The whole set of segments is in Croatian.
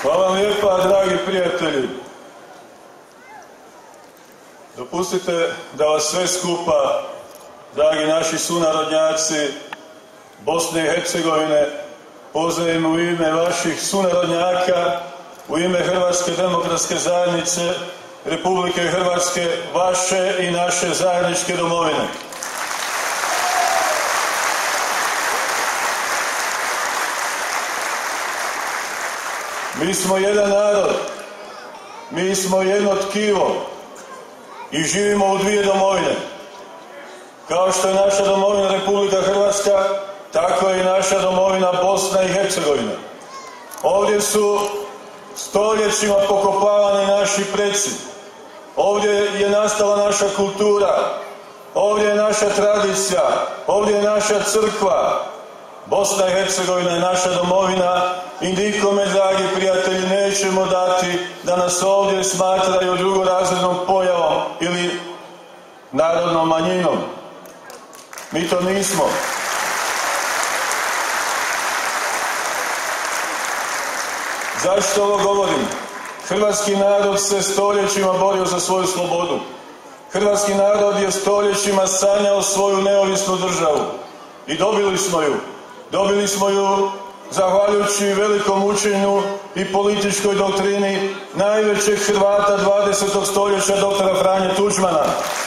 Hvala vam lijepa, dragi prijatelji. Dopustite da vas sve skupa, dragi naši sunarodnjaci Bosne i Hercegovine, pozdravim u ime vaših sunarodnjaka, u ime Hrvatske demokratske zajednice, Republike Hrvatske, vaše i naše zajedničke domovine. Mi smo jedan narod, mi smo jedno tkivo i živimo u dvije domovine. Kao što je naša domovina Republika Hrvatska, tako je i naša domovina Bosna i Hercegovina. Ovdje su stoljećima pokopavani naši preci. Ovdje je nastala naša kultura, ovdje je naša tradicija, ovdje je naša crkva. Bosna i Hercegovina je naša domovina i nikome, dragi prijatelji, nećemo dati da nas ovdje smatraju drugorazrednom pojavom ili narodnom manjinom. Mi to nismo. Zašto ovo govorim? Hrvatski narod se stoljećima borio za svoju slobodu. Hrvatski narod je stoljećima sanjao svoju neovisnu državu. I dobili smo ju. Dobili smo ju zahvaljujući velikom učenju i političkoj doktrini najvećeg Hrvata 20. stoljeća, doktora Franje Tuđmana.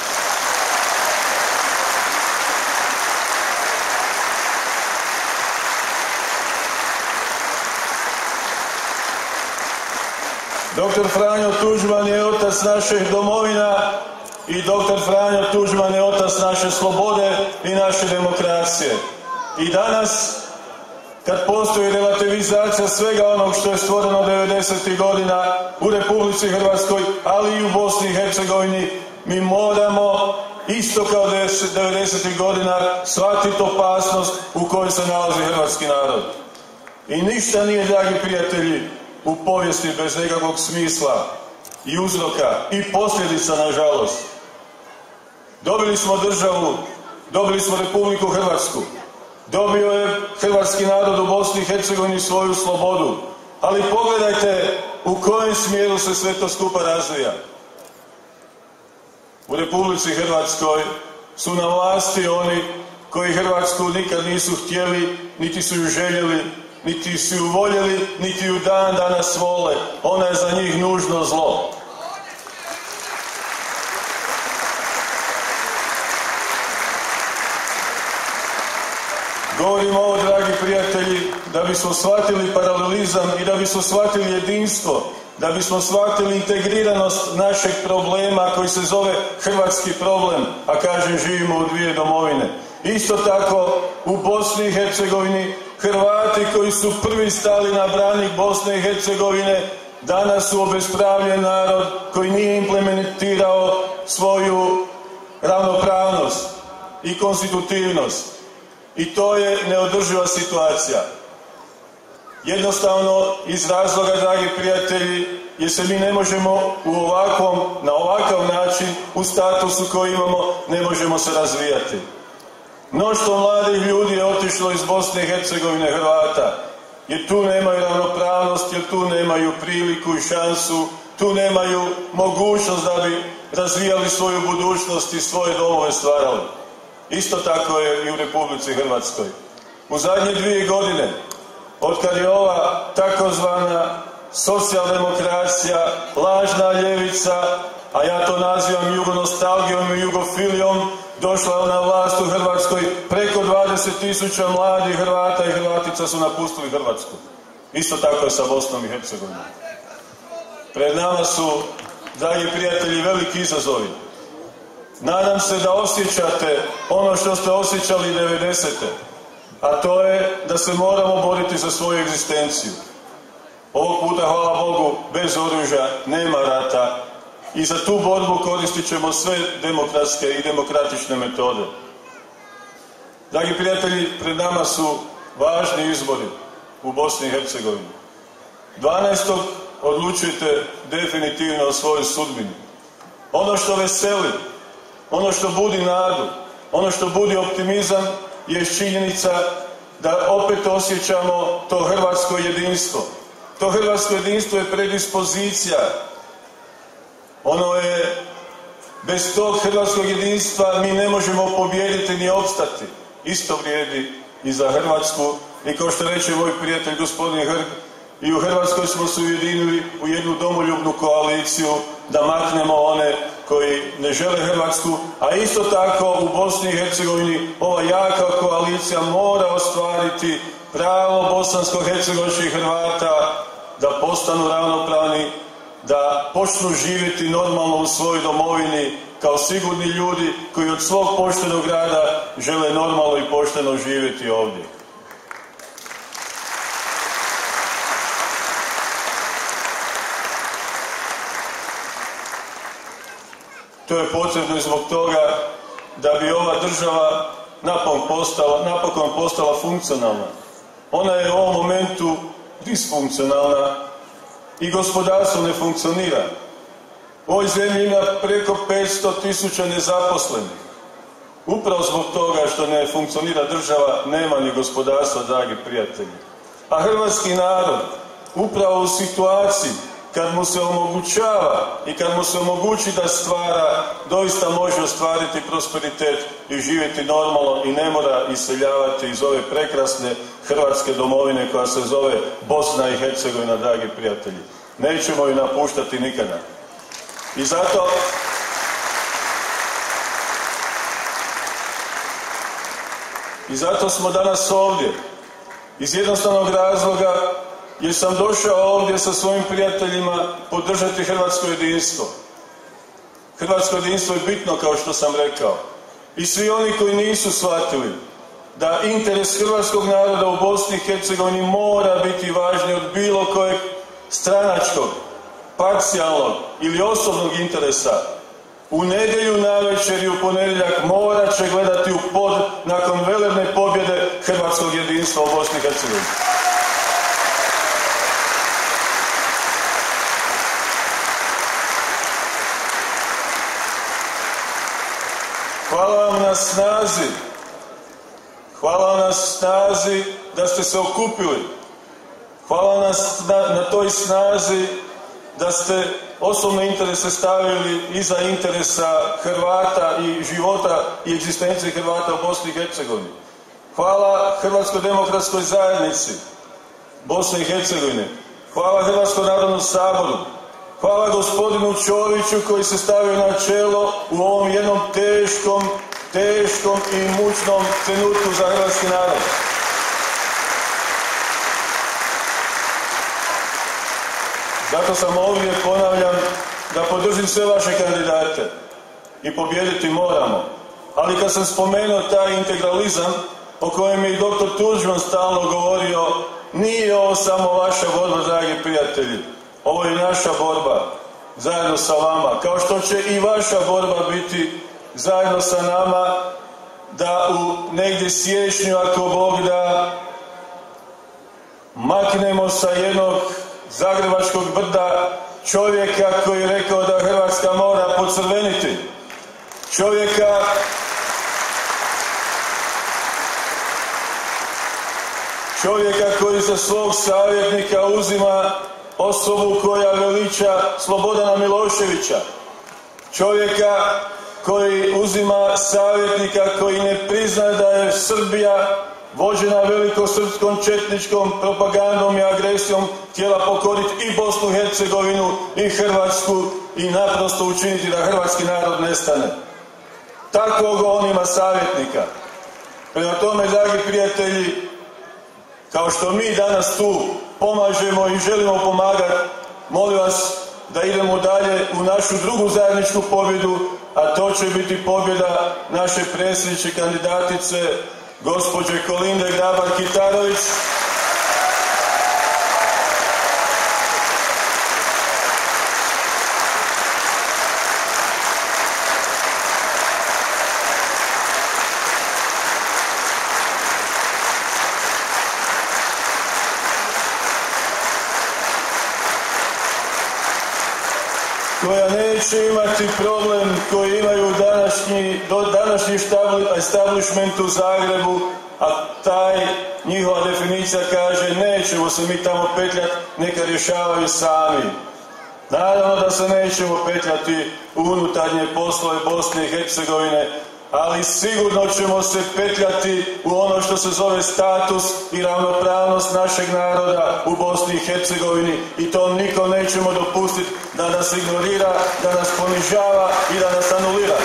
Doktor Franjo Tuđman je otac naših domovina i doktor Franjo Tuđman je otac naše slobode i naše demokracije. I danas, kad postoji relativizacija svega onog što je stvoreno 90. godina u Republici Hrvatskoj, ali i u Bosni i Hercegovini, mi moramo, isto kao 90. godina, shvatiti opasnost u kojoj se nalazi hrvatski narod. I ništa nije, dragi prijatelji, u povijesti bez nekakvog smisla i uzroka i posljedica, nažalost. Dobili smo državu, dobili smo Republiku Hrvatsku, dobio je hrvatski narod u Bosni i Hercegovini svoju slobodu, ali pogledajte u kojem smjeru se sve to skupa razvija. U Republici Hrvatskoj su na vlasti oni koji Hrvatsku nikad nisu htjeli, niti su ju željeli, niti su ju voljeli, niti ju dan danas vole. Ona je za njih nužno zlo. Govorimo ovo, dragi prijatelji, da bismo shvatili paralelizam i da bismo shvatili jedinstvo, da bismo shvatili integriranost našeg problema koji se zove hrvatski problem, a kažem, živimo u dvije domovine. Isto tako, u Bosni i Hercegovini, Hrvati koji su prvi stali na branik Bosne i Hercegovine, danas su obespravljen narod koji nije implementirao svoju ravnopravnost i konstitutivnost. I to je neodrživa situacija. Jednostavno iz razloga, dragi prijatelji, jer se mi ne možemo na ovakav način, u statusu koji imamo, ne možemo se razvijati. Mnoštvo mladih ljudi je otišlo iz Bosne i Hercegovine, Hrvata, jer tu nemaju ravnopravnost, jer tu nemaju priliku i šansu, tu nemaju mogućnost da bi razvijali svoju budućnost i svoje domove stvarali. Isto tako je i u Republici Hrvatskoj. U zadnje 2 godine, otkad je ova takozvana socijaldemokracija, lažna ljevica, a ja to nazivam jugonostalgijom i jugofilijom, došla na vlast u Hrvatskoj, preko 20.000 mladih Hrvata i Hrvatica su napustili Hrvatsku. Isto tako je sa Bosnom i Hercegovinom. Pred nama su, dragi prijatelji, veliki izazovi. Nadam se da osjećate ono što ste osjećali 90. a to je da se moramo boriti za svoju egzistenciju. Ovog puta, hvala Bogu, bez oružja nema rata i za tu borbu koristit ćemo sve demokratske i demokratične metode. Dragi prijatelji, pred nama su važni izbori u Bosni i Hercegovini. 12. odlučujte definitivno o svojoj sudbini. Ono što veseli, ono što budi nadu, ono što budi optimizam je činjenica da opet osjećamo to hrvatsko jedinstvo, To hrvatsko jedinstvo je predispozicija. Ono je, bez tog hrvatskog jedinstva mi ne možemo pobijediti ni opstati. Isto vrijedi i za Hrvatsku. I kao što reče moj prijatelj gospodin Hrg, i u Hrvatskoj smo se ujedinili u jednu domoljubnu koaliciju da maknemo one koji ne žele Hrvatsku, a isto tako u Bosni i Hercegovini ova jaka koalicija mora ostvariti pravo bosansko-hercegovačkih Hrvata da postanu ravnopravni, da počnu živjeti normalno u svojoj domovini kao sigurni ljudi koji od svog poštenog rada žele normalno i pošteno živjeti ovdje. To je potrebno i zbog toga da bi ova država napokon postala funkcionalna. Ona je u ovom momentu disfunkcionalna i gospodarstvo ne funkcionira. U ovoj zemlji ima preko 500.000 nezaposlenih. Upravo zbog toga što ne funkcionira država, nema ni gospodarstva, dragi prijatelji. A hrvatski narod, upravo u situaciji kad mu se omogućava i kad mu se omogući da stvara, doista može ostvariti prosperitet i živjeti normalno i ne mora iseljavati iz ove prekrasne hrvatske domovine koja se zove Bosna i Hercegovina, dragi prijatelji. Nećemo ju napuštati nikada. I zato smo danas ovdje. Iz jednostavnog razloga jer sam došao ovdje sa svojim prijateljima podržati hrvatsko jedinstvo. Hrvatsko jedinstvo je bitno, kao što sam rekao. I svi oni koji nisu shvatili da interes hrvatskog naroda u Bosni i Hercegovini mora biti važniji od bilo kojeg stranačkog, parcijalnog ili osobnog interesa, u nedjelju navečer i u ponedjeljak morat će gledati u pod nakon velebne pobjede hrvatskog jedinstva u Bosni i Hercegovini. Hvala vam na snazi. Hvala vam na snazi da ste se okupili. Hvala vam na toj snazi da ste osobne interese stavili iza interesa Hrvata i života i egzistencije Hrvata u Bosni i Hercegovini. Hvala Hrvatskoj demokratskoj zajednici Bosne i Hercegovine. Hvala Hrvatskom narodnom saboru. Hvala gospodinu Čoviću koji se stavio na čelo u ovom jednom teškom i mučnom trenutku za hrvatski narod. Zato sam ovdje, ponavljam, da podržim sve vaše kandidate i pobijediti moramo. Ali kad sam spomenuo taj integralizam o kojem je i dr. Tuđman stalno govorio, nije ovo samo vaša borba, dragi prijatelji. Ovo je naša borba, zajedno sa vama, kao što će i vaša borba biti zajedno sa nama, da u negdje siječnju, ako Bog da, maknemo sa jednog zagrebačkog brda čovjeka koji je rekao da Hrvatska mora pocrveniti. Čovjeka koji za svog savjetnika uzima osobu koja veliča Slobodana Miloševića. Čovjeka koji uzima savjetnika koji ne priznaje da je Srbija vođena velikosrpskom četničkom propagandom i agresijom htjela pokoriti i Bosnu i Hercegovinu i Hrvatsku i naprosto učiniti da hrvatski narod nestane. Takvog on ima savjetnika. Prema tome, dragi prijatelji, kao što mi danas tu pomažemo i želimo pomagati, molim vas da idemo dalje u našu drugu zajedničku pobjedu, a to će biti pobjeda naše predsjedniče kandidatice, gospođe Kolinde Grabar-Kitarović, koja neće imati problem koji imaju današnji establishment u Zagrebu, a taj njihova definicija kaže nećemo se mi tamo petljati, neka rješavaju sami. Naravno da se nećemo petljati u unutarnje poslove Bosne i Hercegovine, ali sigurno ćemo se petljati u ono što se zove status i ravnopravnost našeg naroda u Bosni i Hercegovini i to nikom nećemo dopustiti da nas ignorira, da nas ponižava i da nas anulira.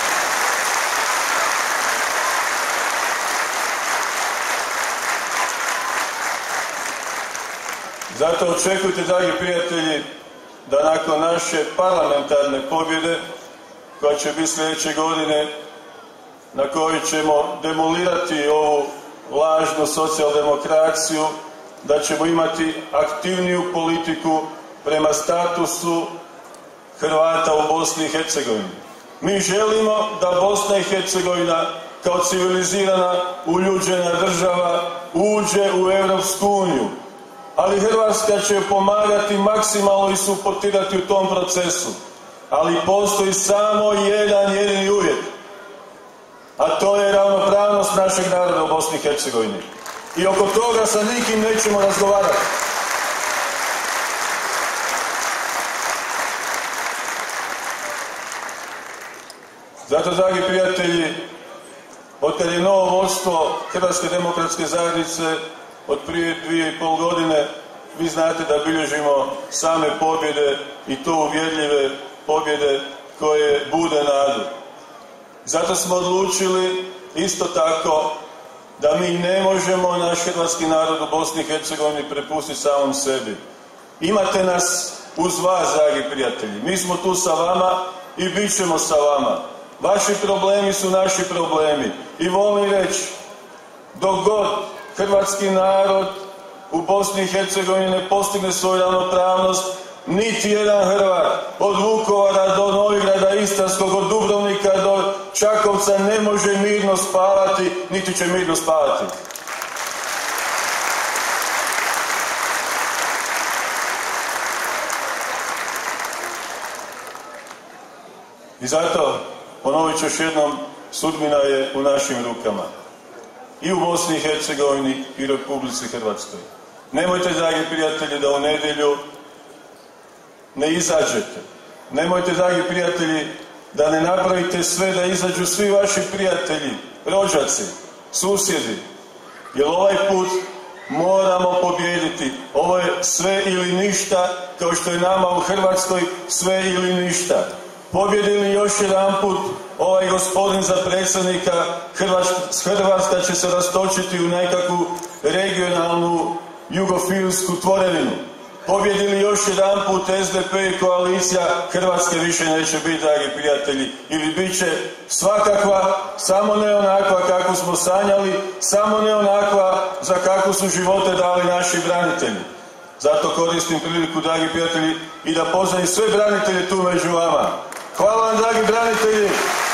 Zato očekujte, dragi prijatelji, da nakon naše parlamentarne pobjede, koja će biti sljedeće godine, na kojoj ćemo demolirati ovu lažnu socijaldemokraciju, da ćemo imati aktivniju politiku prema statusu Hrvata u Bosni i Hercegovini. Mi želimo da Bosna i Hercegovina kao civilizirana, uljuđena država uđe u Europsku uniju, ali Hrvatska će pomagati maksimalno i suportirati u tom procesu. Ali postoji samo jedan jedini uvjet, a to je ravnopravnost našeg naroda u Bosni i Hercegovini. I oko toga sa nikim nećemo razgovarati. Zato, dragi prijatelji, otkad je novo vodstvo Hrvatske demokratske zajednice od prije 2,5 godine, vi znate da bilježimo same pobjede i to uvjerljive pobjede koje bude nadu. Zato smo odlučili isto tako da mi ne možemo naš hrvatski narod u Bosni i Hercegovini prepustiti samom sebi. Imate nas uz vas, dragi prijatelji. Mi smo tu sa vama i bit ćemo sa vama. Vaši problemi su naši problemi. I volim reći, dok god hrvatski narod u Bosni i Hercegovini ne postigne svoju ravnopravnost, niti jedan Hrvat od Vukovara do Novigrada Istarskog, od Dubrovnika do Čakovca ne može mirno spavati, niti će mirno spavati. I zato, ponovit ću još jednom, sudbina je u našim rukama. I u Bosni i Hercegovini i u Republici Hrvatskoj. Nemojte, dragi prijatelji, da u nedjelju ne izađete. Nemojte, dragi prijatelji, da ne napravite sve da izađu svi vaši prijatelji, rođaci, susjedi. Jer ovaj put moramo pobijediti. Ovo je sve ili ništa, kao što je nama u Hrvatskoj sve ili ništa. Pobjedi li još jedan put ovaj gospodin za predsjednika, Hrvatska će se rastočiti u nekakvu regionalnu jugofilsku tvorevinu. Pobjedi li još jedan put SDP i koalicija, Hrvatske više neće biti, dragi prijatelji, ili bit će svakakva, samo ne onakva kako smo sanjali, samo ne onakva za kakvu su živote dali naši branitelji. Zato koristim priliku, dragi prijatelji, i da pozdravim sve branitelje tu među vama. Hvala vam, dragi branitelji!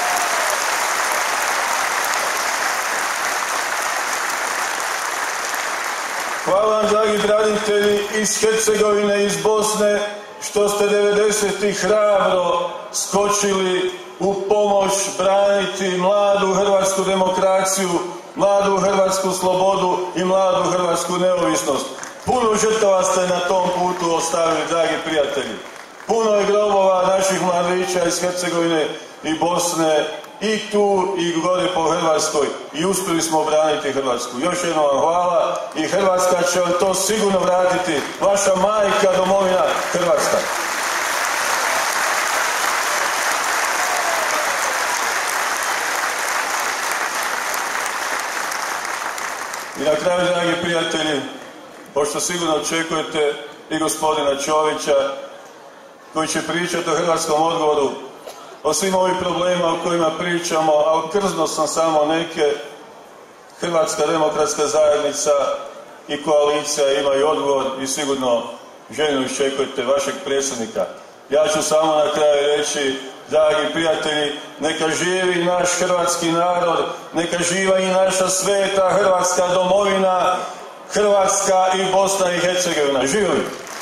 Hvala vam, dragi branitelji iz Hercegovine, iz Bosne, što ste 90-ih hrabro skočili u pomoć braniti mladu hrvatsku demokraciju, mladu hrvatsku slobodu i mladu hrvatsku neovisnost. Puno žrtava ste na tom putu ostavili, dragi prijatelji. Puno je grobova naših mladića iz Hercegovine i Bosne, i tu i gore po Hrvatskoj, i uspjeli smo obraniti Hrvatsku. Još jednom vam hvala i Hrvatska će vam to sigurno vratiti. Vaša majka, domovina Hrvatska. I na kraju, dragi prijatelji, pošto sigurno očekujete i gospodina Čovića, koji će pričati o hrvatskom odgovoru, o svim ovim problemima o kojima pričamo, a krzno sam samo neke. Hrvatska demokratska zajednica i koalicija imaju odgovor i sigurno željno iščekujete vašeg predsjednika. Ja ću samo na kraju reći, dragi prijatelji, neka živi naš hrvatski narod, neka živa i naša sveta hrvatska domovina, Hrvatska i Bosna i Hercegovina. Živjeli!